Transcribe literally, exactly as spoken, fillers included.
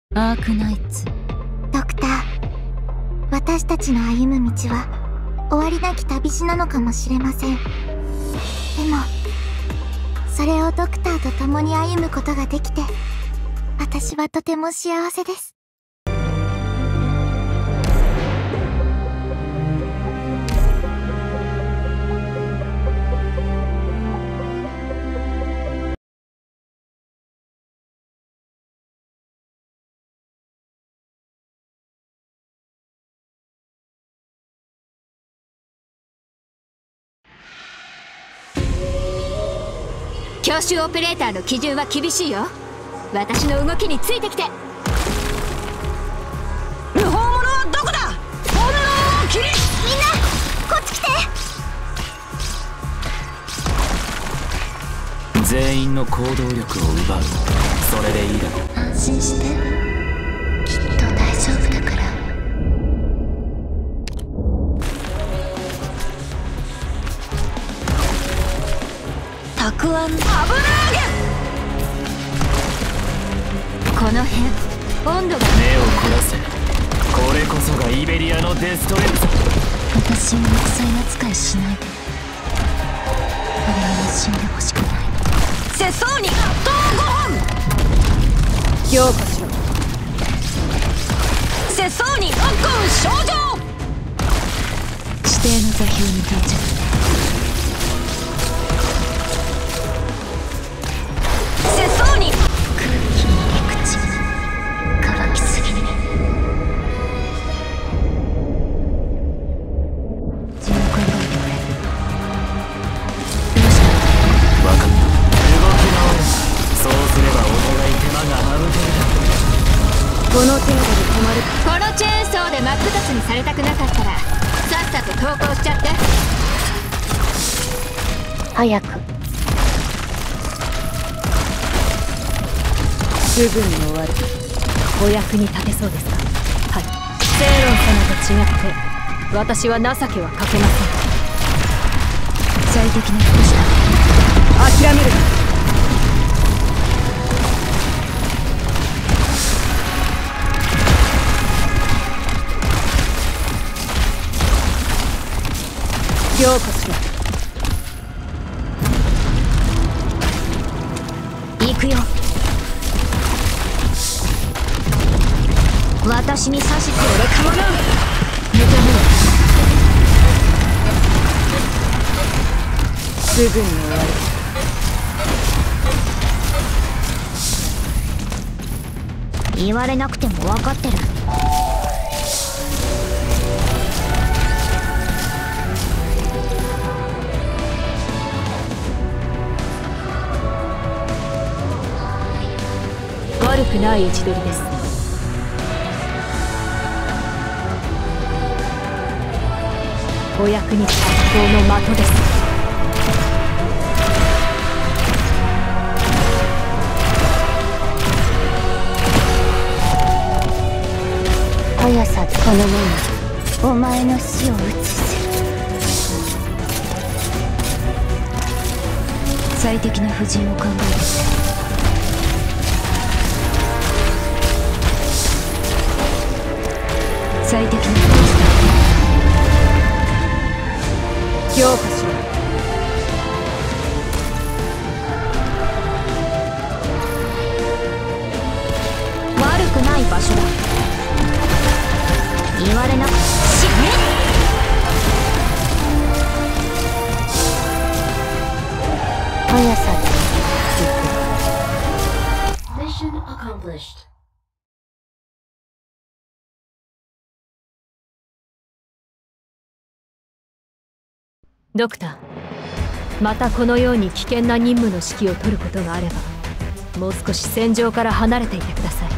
アークナイツ。 ドクター、私たちの歩む道は終わりなき旅路なのかもしれません。でもそれをドクターと共に歩むことができて、私はとても幸せです。 教習オペレーターの基準は厳しいよ。私の動きについてきて。 無法者はどこだ。本能を切り。 みんなこっち来て。全員の行動力を奪う。それでいいだろう。 安心して、きっと大丈夫だから。 たくあん。 油揚げ。 この辺温度が。 目を凝らせ。これこそがイベリアのデストレンザ。 私を肉声扱いしないで。俺は死んでほしくない。 世相に統ご本。 ようこしろ。 世相に悪魂症状。 指定の座標に到着。 世相に。 空気の入り口乾きすぎに。自分考えてくれ。どうした。 分かった。動き直る。そうすればお互い手間が省けるだろう。 この程度で止まる。このチェーンソーで真っ二つにされたくなかったらさっさと投降しちゃって。 早く。 すぐに終わる。お役に立てそうですか。はい。セイロン様と違って私は情けはかけません。最適な服した。諦めるな。ようこそ。行くよ。私に指図をれかもな。認めろ。すぐに終わる。 言われなくても分かってる。 悪くない位置取りです。お役に立つの的です。 速さそのもの、お前の死を映す。 最適な布陣を考える。最適な布陣だ。ようこそ。悪くない場所だ。 言われなくて死ね。速さで。Mission accomplished. ドクター、またこのように危険な任務の指揮を取ることがあればもう少し戦場から離れていてください。